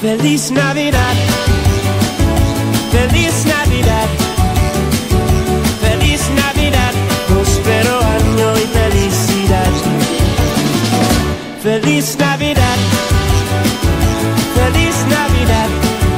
Feliz Navidad, feliz Navidad, feliz Navidad, próspero año y felicidad. Feliz Navidad, feliz Navidad,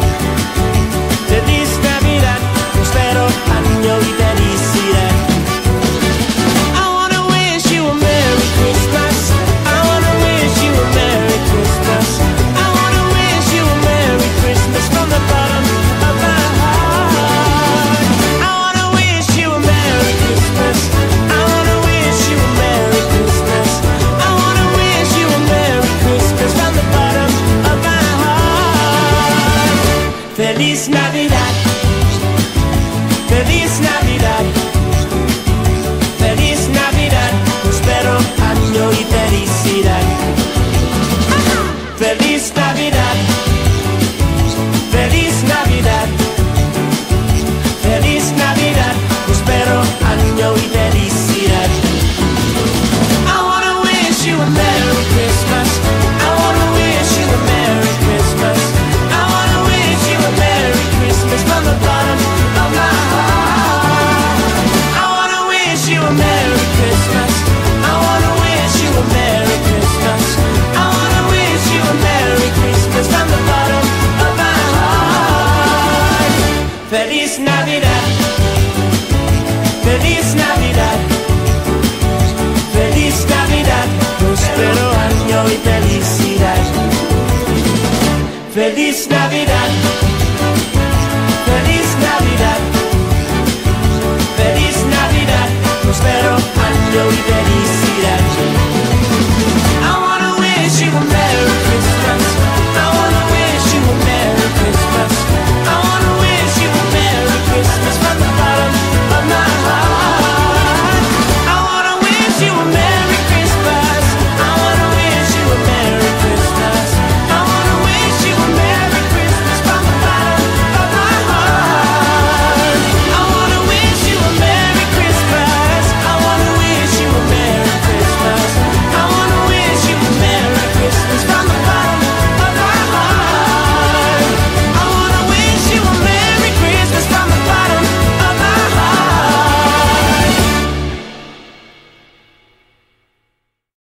feliz Navidad, próspero año y felicidad. I wanna wish you a Merry Christmas. I wanna wish you a Merry Christmas. I wanna wish you a Merry Christmas from the bottom of my heart. I wanna wish you a Merry Christmas. I wanna wish you a Merry Christmas. I wanna wish you a Merry Christmas from the bottom of my heart. Feliz Navidad, feliz Navidad, feliz Navidad, próspero año y felicidad. Feliz Navidad, feliz Navidad, feliz Navidad, próspero año y felicidad. I wanna wish you a Merry Christmas. I wanna wish you a Merry Christmas. I wanna wish you a Merry Christmas from the bottom of my heart. I wanna wish you a Merry Christmas. I wanna wish you a Merry Christmas. I wanna wish you a Merry Christmas from the bottom of my heart. Feliz Navidad, feliz Navidad, feliz Navidad, próspero año y felicidad. Feliz Navidad, feliz Navidad,